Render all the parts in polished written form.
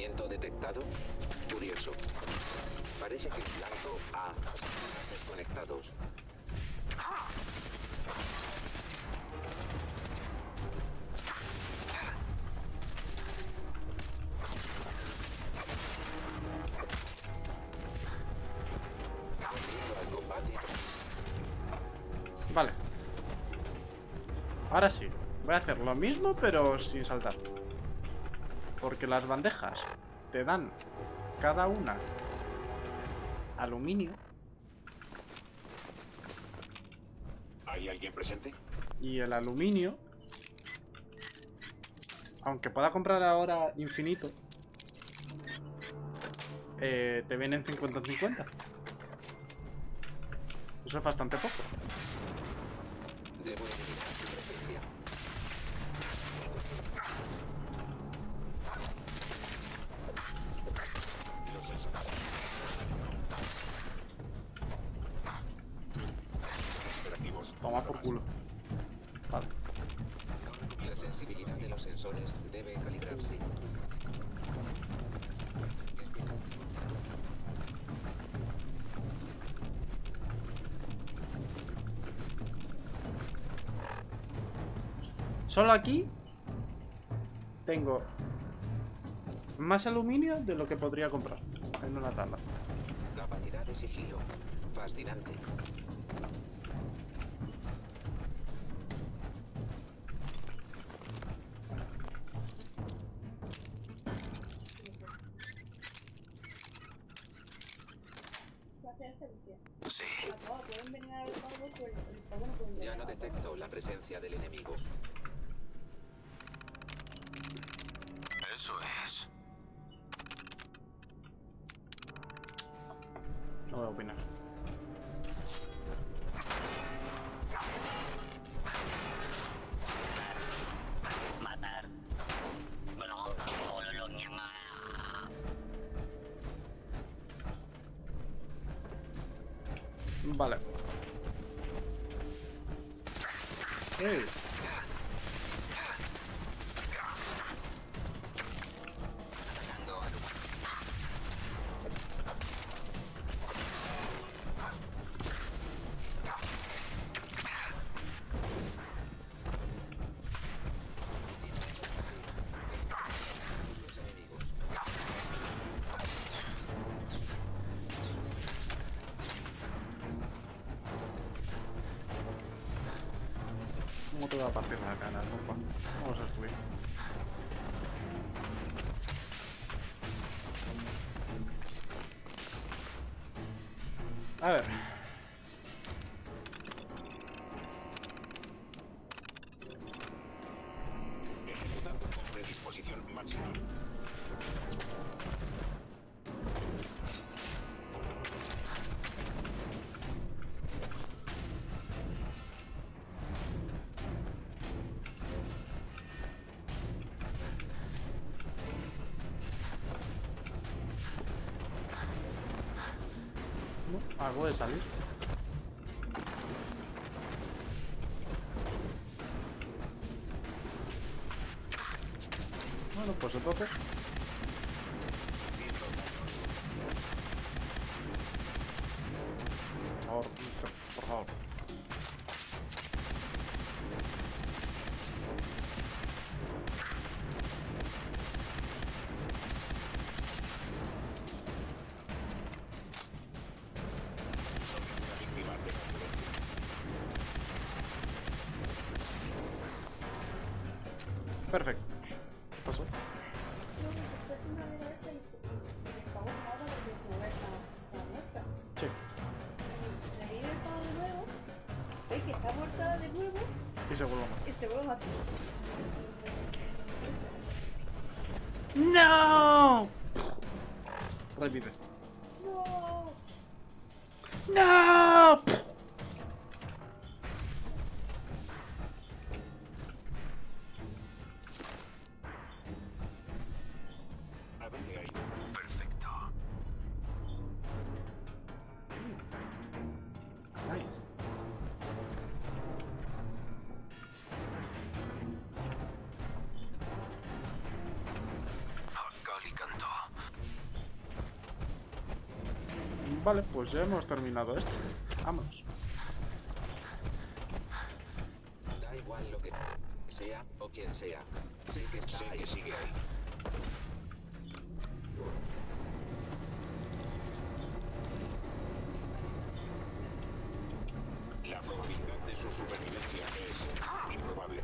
Movimiento detectado. Curioso. Parece que el blanco A desconectados. Volviendo al combate. Vale. Ahora sí. Voy a hacer lo mismo, pero sin saltar. Porque las bandejas te dan cada una aluminio. ¿Hay alguien presente? Y el aluminio, aunque pueda comprar ahora infinito, te vienen 50-50. Eso es bastante poco. Debo eliminar su presencia. Los escados. Operativos. Toma por culo. Vale. La sensibilidad de los sensores debe calibrarse. Solo aquí tengo más aluminio de lo que podría comprar en una tanda. Capacidad de sigilo. Fascinante. Sí. Ya no detecto la presencia del enemigo. Eso es. No voy a opinar. Matar. Vale. ¡Ey! Atacando a los... los enemigos. ¿Cómo te va a partir la cara, compa? Vamos a subir. A ver. Ejecutando con predisposición máxima. No, algo de salir. Bueno, pues entonces. Por favor, por favor. Una víctima de Perfecto. Pasó. Sí. Que está muerta de nuevo Y se vuelve a matar. y se vuelve a matar. ¡No! Revive. ¡No! ¡No! ¿A dónde hay? Perfecto. Nice. Gali cantó. Vale, pues ya hemos terminado esto. Vámonos. Da igual lo que sea o quien sea. Sé que está ahí. Sigue ahí. La probabilidad de su supervivencia es improbable.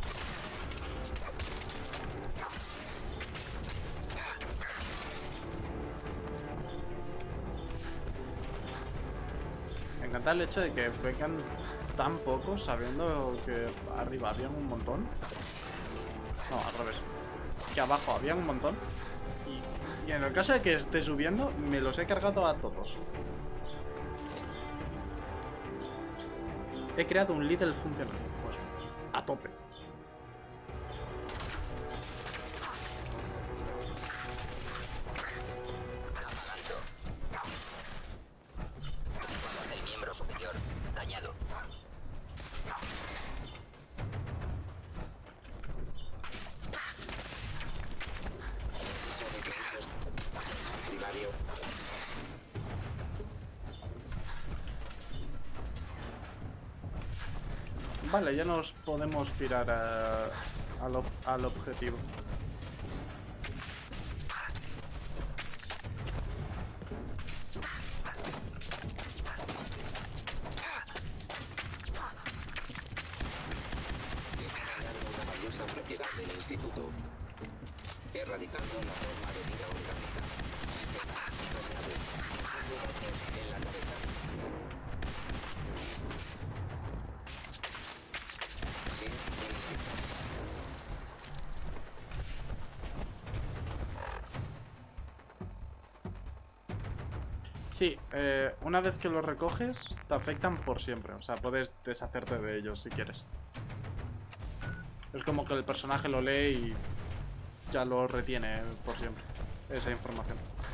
Me encanta el hecho de que vengan tan pocos sabiendo que arriba habían un montón. No, al revés. Que abajo había un montón. Y en el caso de que esté subiendo, me los he cargado a todos. He creado un Lidl funcional. Pues a tope. Apagando. El miembro superior dañado. Primario. Vale, ya nos podemos pirar al objetivo. Una valiosa propiedad del instituto. Erradicando la forma de vida orgánica. Sistema dañado. En la cabeza. Sin inicio. Sí, una vez que los recoges, te afectan por siempre. O sea, puedes deshacerte de ellos si quieres. Es como que el personaje lo lee y ya lo retiene por siempre. Esa información.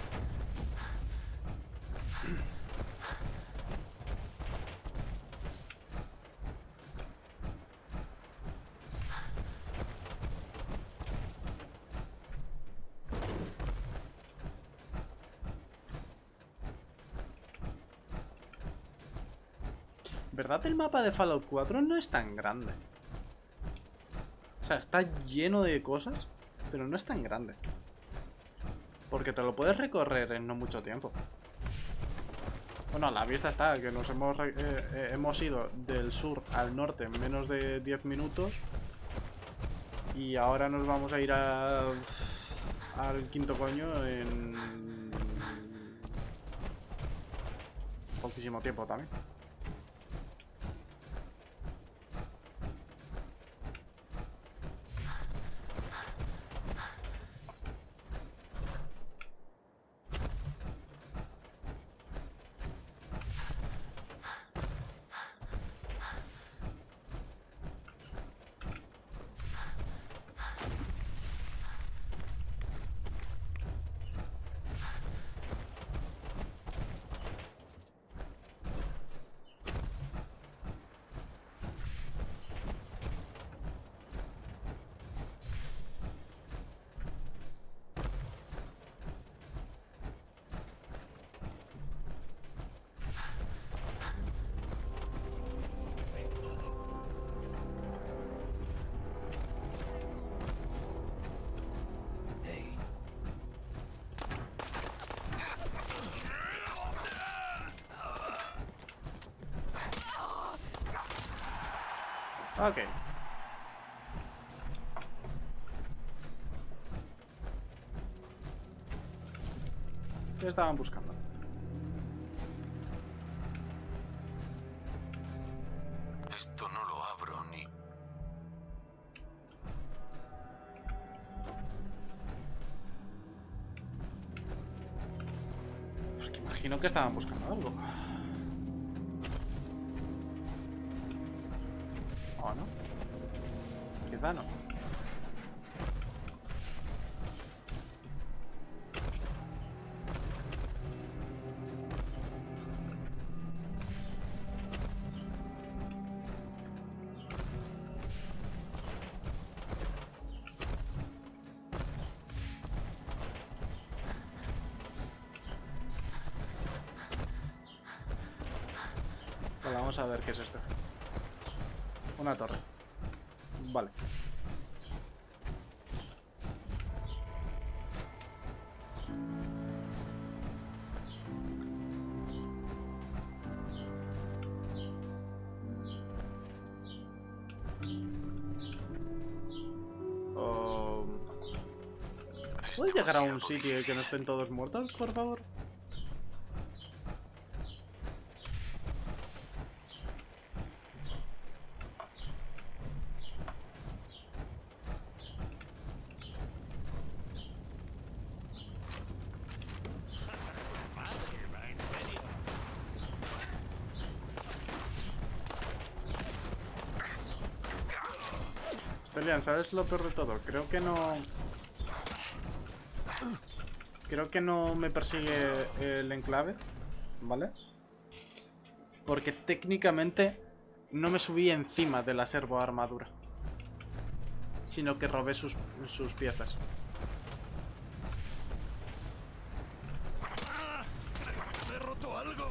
¿Verdad? El mapa de Fallout 4 no es tan grande. O sea, está lleno de cosas, pero no es tan grande. Porque te lo puedes recorrer en no mucho tiempo. Bueno, a la vista está que nos hemos ido del sur al norte en menos de 10 minutos. Y ahora nos vamos a ir al quinto coño en poquísimo tiempo también. Ok. ¿Qué estaban buscando? Esto no lo abro ni... Pues que imagino que estaban buscando algo. ¿O no? Quizá no. Vale, vamos a ver qué es esto. Una torre. Vale. ¿Puedo llegar a un sitio y que no estén todos muertos, por favor? Stelian, ¿sabes lo peor de todo? Creo que no me persigue el enclave, ¿vale? Porque técnicamente no me subí encima de la servo armadura, sino que robé sus piezas. ¿He roto algo?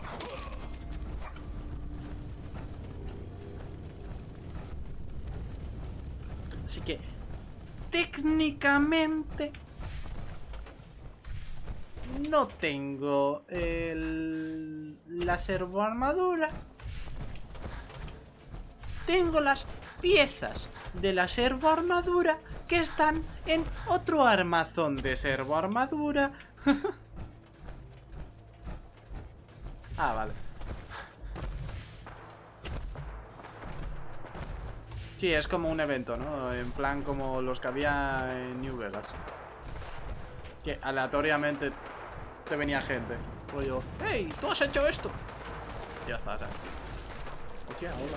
Así que técnicamente no tengo la servoarmadura. Tengo las piezas de la servoarmadura que están en otro armazón de servoarmadura. Ah, vale. Sí, es como un evento, ¿no? En plan como los que había en New Vegas. Que aleatoriamente te venía gente. Rollo, ¡hey! ¡Tú has hecho esto! Ya está, ¿sabes? Hostia, hola.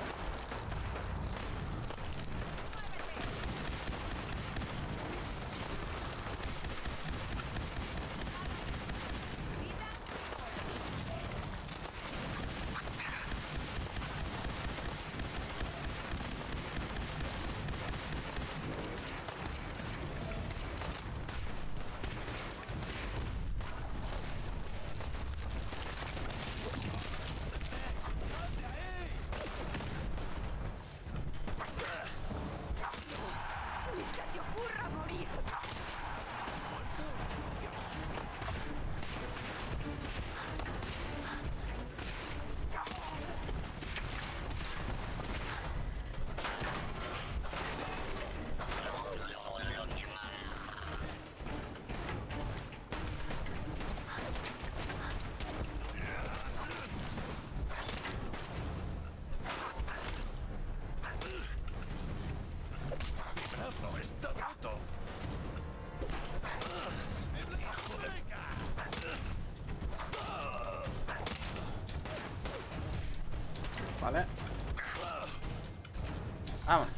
Está roto. Vale. Vamos.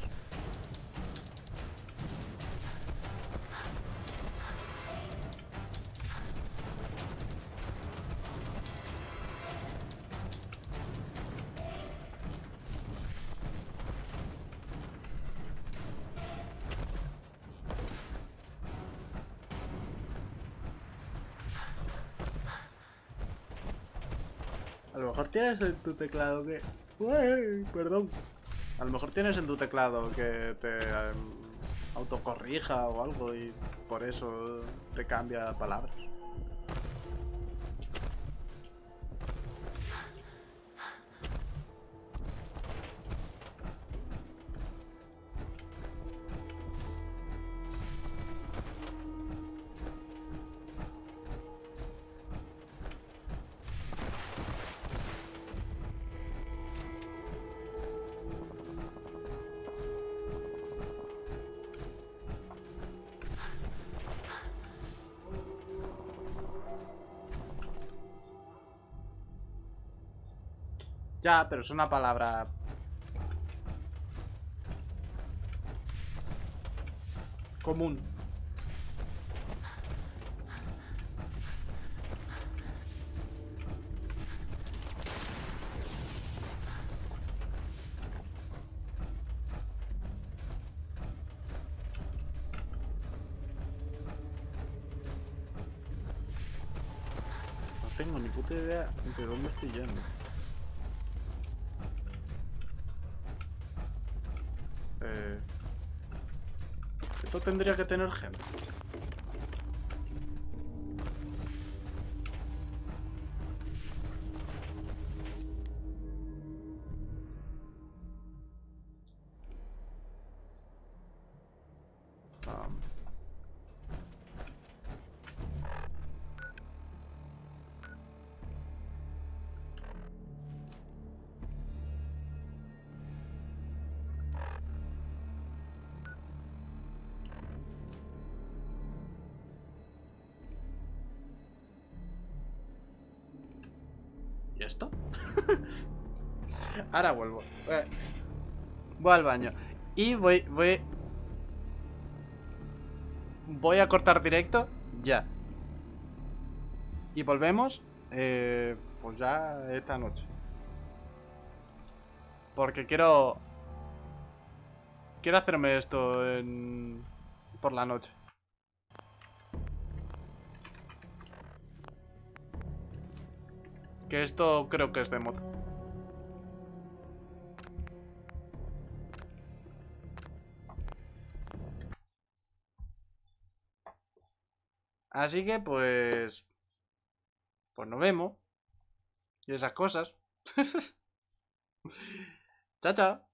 A lo mejor tienes en tu teclado que... Uy, perdón. A lo mejor tienes en tu teclado que te autocorrija o algo y por eso te cambia palabras. Ya, pero es una palabra... común. No tengo ni puta idea de dónde estoy yendo. Esto tendría que tener gente. ¿Y esto? Ahora vuelvo. Voy al baño. Y voy a cortar directo. Ya. Y volvemos. Pues ya esta noche. Porque quiero hacerme esto por la noche. Que esto creo que es de moto. Así que pues nos vemos. Y esas cosas. Chao, chao.